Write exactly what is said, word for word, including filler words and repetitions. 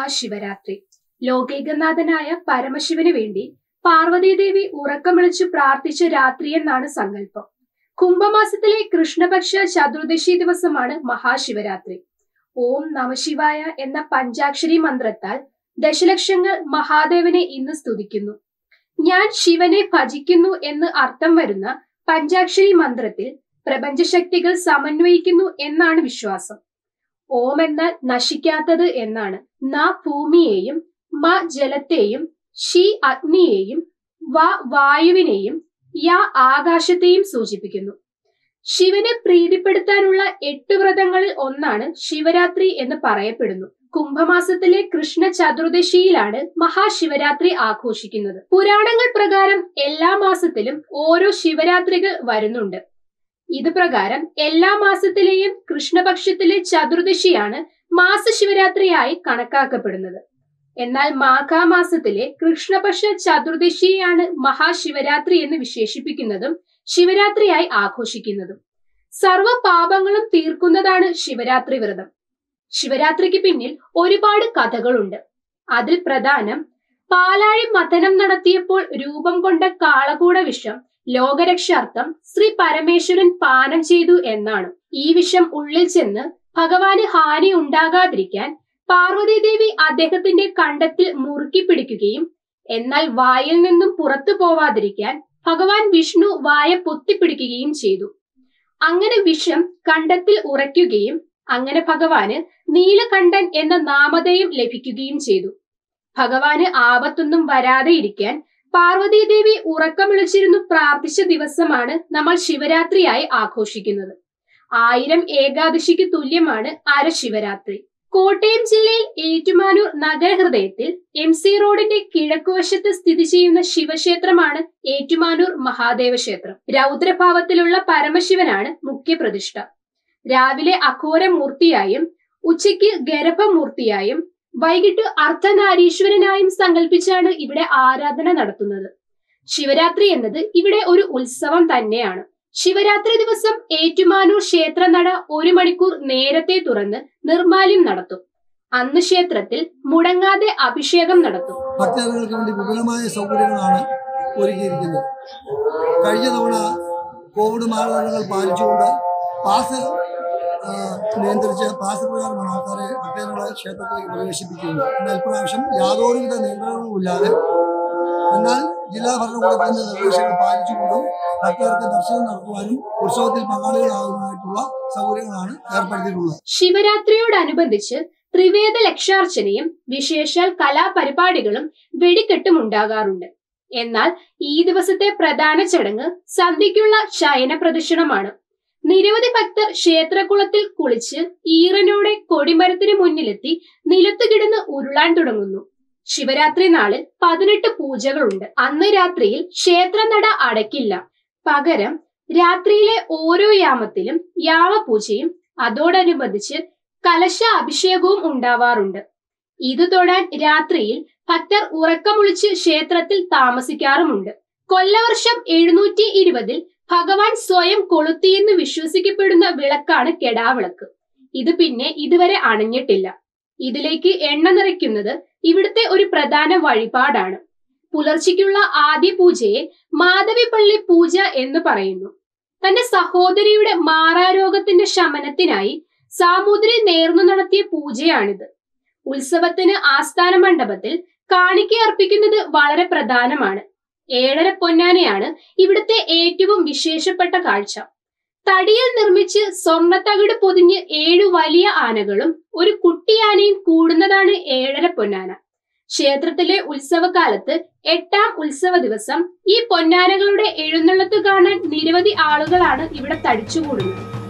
മഹാശിവരാത്രി. ലോകൈകനാഥനായ പരമശിവന് വേണ്ടി പാർവതീദേവി ഉറക്കം വിളിച്ചു പ്രാർത്ഥിച്ച രാത്രി എന്നാണ് സങ്കല്പം. കുംഭമാസത്തിലെ കൃഷ്ണപക്ഷ ചതുർദശി ദിവസമാണ് മഹാശിവരാത്രി. ഓം നമശിവായ എന്ന പഞ്ചാക്ഷരി മന്ത്രത്താൽ ദശലക്ഷങ്ങൾ മഹാദേവനെ ഇന്ന് സ്തുതിക്കുന്നു. ഞാൻ ശിവനെ ഭജിക്കുന്നു എന്ന് അർത്ഥം വരുന്ന പഞ്ചാക്ഷരി മന്ത്രത്തിൽ പ്രപഞ്ചശക്തികൾ സമന്വയിക്കുന്നു എന്നാണ് വിശ്വാസം. ഓം എന്നാൽ നശിക്കാത്തത് എന്നാണ്. ന ഭൂമിയെയും, മ ജലത്തെയും, ഷി അഗ്നിയെയും, വ വായുവിനെയും, യ ആകാശത്തെയും സൂചിപ്പിക്കുന്നു. ശിവനെ പ്രീതിപ്പെടുത്താനുള്ള എട്ട് വ്രതങ്ങളിൽ ഒന്നാണ് ശിവരാത്രി എന്ന് പറയപ്പെടുന്നു. കുംഭമാസത്തിലെ കൃഷ്ണ ചതുർദശിയിലാണ് മഹാശിവരാത്രി ആഘോഷിക്കുന്നത്. പുരാണങ്ങൾ പ്രകാരം എല്ലാ മാസത്തിലും ഓരോ ശിവരാത്രികൾ വരുന്നുണ്ട്. ഇത് പ്രകാരം എല്ലാ മാസത്തിലെയും കൃഷ്ണപക്ഷത്തിലെ ചതുർദശിയാണ് മാസശിവരാത്രിയായി കണക്കാക്കപ്പെടുന്നത്. എന്നാൽ മാഘമാസത്തിലെ കൃഷ്ണപക്ഷ ചതുർദശിയാണ് മഹാശിവരാത്രി എന്ന് വിശേഷിപ്പിക്കുന്നതും ശിവരാത്രിയായി ആഘോഷിക്കുന്നതും. സർവ പാപങ്ങളും തീർക്കുന്നതാണ് ശിവരാത്രി വ്രതം. ശിവരാത്രിക്ക് പിന്നിൽ ഒരുപാട് കഥകളുണ്ട്. അതിൽ പ്രധാനം പാലാഴി മഥനം നടത്തിയപ്പോൾ രൂപം കൊണ്ട കാളകൂട വിഷം ലോകരക്ഷാർത്ഥം ശ്രീ പരമേശ്വരൻ പാനം ചെയ്തു എന്നാണ്. ഈ വിഷം ഉള്ളിൽ ചെന്ന് ഭഗവാന് ഹാനി ഉണ്ടാകാതിരിക്കാൻ പാർവതീദേവി അദ്ദേഹത്തിന്റെ കണ്ടത്തിൽ മുറുക്കി പിടിക്കുകയും എന്നാൽ വായിൽ നിന്നും പുറത്തു പോവാതിരിക്കാൻ ഭഗവാൻ വിഷ്ണു വായ പൊത്തിപ്പിടിക്കുകയും ചെയ്തു. അങ്ങനെ വിഷം കണ്ടത്തിൽ ഉറയ്ക്കുകയും അങ്ങനെ ഭഗവാന് നീലകണ്ഠൻ എന്ന നാമധേയം ലഭിക്കുകയും ചെയ്തു. ഭഗവാന് ആപത്തൊന്നും വരാതെ ഇരിക്കാൻ പാർവതീദേവി ഉറക്കം വിളിച്ചിരുന്നു പ്രാർത്ഥിച്ച ദിവസമാണ് നമ്മൾ ശിവരാത്രിയായി ആഘോഷിക്കുന്നത്. ആയിരം ഏകാദശിക്ക് തുല്യമാണ് അരശിവരാത്രി. കോട്ടയം ജില്ലയിൽ ഏറ്റുമാനൂർ നഗരഹൃദയത്തിൽ എം സി റോഡിന്റെ കിഴക്കുവശത്ത് സ്ഥിതി ചെയ്യുന്ന ശിവക്ഷേത്രമാണ് ഏറ്റുമാനൂർ മഹാദേവ ക്ഷേത്രം. രൗദ്രഭാവത്തിലുള്ള പരമശിവനാണ് മുഖ്യപ്രതിഷ്ഠ. രാവിലെ അഘോരമൂർത്തിയായും ഉച്ചയ്ക്ക് ഗർഭമൂർത്തിയായും വൈകിട്ട് അർദ്ധനാരീശ്വരനായും സങ്കല്പിച്ചാണ് ഇവിടെ ആരാധന നടത്തുന്നത്. ശിവരാത്രി എന്നത് ഇവിടെ ഒരു ഉത്സവം തന്നെയാണ്. ശിവരാത്രി ദിവസം ഏറ്റുമാനൂർ ക്ഷേത്രനട ഒരു മണിക്കൂർ നേരത്തെ തുറന്ന് നിർമ്മാല്യം നടത്തും. അന്ന് ക്ഷേത്രത്തിൽ മുടങ്ങാതെ അഭിഷേകം നടത്തും. ഭക്തജനങ്ങൾക്ക് വേണ്ടി വിപുലമായ സൗകര്യങ്ങളാണ് ഒരുക്കിയിരിക്കുന്നത്. കഴിഞ്ഞ തവണ കോവിഡ് മാനദണ്ഡങ്ങൾ പാലിച്ചുകൊണ്ട് പാസ് നിയന്ത്രിച്ച് പാസ് പ്രകാരമാണ് ആൾക്കാരെ ഭക്തജനങ്ങളെ ക്ഷേത്രത്തിലേക്ക് പ്രവേശിപ്പിക്കുന്നത്. എന്നാൽ ഇപ്രാവശ്യം യാതൊരുവിധ നിയന്ത്രണങ്ങളുമില്ലാതെ എന്നാൽ ജില്ലാ ഭരണകൂടത്തിന്റെ നിർദ്ദേശങ്ങൾ പാലിച്ചുകൊണ്ടും ഭക്തർക്ക് ദർശനം നടത്തുവാനും ഉത്സവത്തിൽ പങ്കാളികളാകുന്നതായിട്ടുള്ള സൗകര്യങ്ങളാണ് ഏർപ്പെടുത്തിയിട്ടുള്ളത്. ശിവരാത്രിയോടനുബന്ധിച്ച് ത്രിവേദ ലക്ഷാർച്ചനയും വിശേഷാൽ കലാപരിപാടികളും വെടിക്കെട്ടും ഉണ്ടാകാറുണ്ട്. എന്നാൽ ഈ ദിവസത്തെ പ്രധാന ചടങ്ങ് സന്ധ്യയ്ക്കുള്ള ശയന പ്രദക്ഷിണമാണ്. നിരവധി ഭക്തർ ക്ഷേത്രകുളത്തിൽ കുളിച്ച് ഈറനോടെ കൊടിമരത്തിന് മുന്നിലെത്തി നിലത്തു കിടന്ന് ഉരുളാൻ തുടങ്ങുന്നു. ശിവരാത്രി നാളിൽ പതിനെട്ട് പൂജകളുണ്ട്. അന്ന് രാത്രിയിൽ ക്ഷേത്രനട അടയ്ക്കില്ല. പകരം രാത്രിയിലെ ഓരോ യാമത്തിലും യാമപൂജയും അതോടനുബന്ധിച്ച് കലശ അഭിഷേകവും ഉണ്ടാവാറുണ്ട്. ഇത് തൊടാൻ രാത്രിയിൽ ഭക്തർ ഉറക്കമൊളിച്ച് ക്ഷേത്രത്തിൽ താമസിക്കാറുമുണ്ട്. കൊല്ലവർഷം എഴുന്നൂറ്റി ഇരുപതിൽ ഭഗവാൻ സ്വയം കൊളുത്തിയെന്ന് വിശ്വസിക്കപ്പെടുന്ന വിളക്കാണ് കെടാവിളക്ക്. ഇത് പിന്നെ ഇതുവരെ അണഞ്ഞിട്ടില്ല. ഇതിലേക്ക് എണ്ണ നിറയ്ക്കുന്നത് ഇവിടുത്തെ ഒരു പ്രധാന വഴിപാടാണ്. പുലർച്ചയ്ക്കുള്ള ആദ്യ പൂജയെ മാധവിപ്പള്ളി പൂജ എന്ന് പറയുന്നു. തന്റെ സഹോദരിയുടെ മാറാരോഗത്തിന്റെ ശമനത്തിനായി സാമൂതിരി നേർന്നു നടത്തിയ പൂജയാണിത്. ഉത്സവത്തിന് ആസ്ഥാന മണ്ഡപത്തിൽ കാണിക്ക അർപ്പിക്കുന്നത് വളരെ പ്രധാനമാണ്. ഏഴര പൊന്നാനയാണ് ഇവിടുത്തെ ഏറ്റവും വിശേഷപ്പെട്ട കാഴ്ച. തടിയിൽ നിർമ്മിച്ച് സ്വർണ്ണത്തകിട് പൊതിഞ്ഞ് ഏഴു വലിയ ആനകളും ഒരു കുട്ടിയാനയും കൂടുന്നതാണ് ഏഴര പൊന്നാന. ക്ഷേത്രത്തിലെ ഉത്സവകാലത്ത് എട്ടാം ഉത്സവ ദിവസം ഈ പൊന്നാനകളുടെ എഴുന്നള്ളത്ത് കാണാൻ നിരവധി ആളുകളാണ് ഇവിടെ തടിച്ചുകൂടുന്നത്.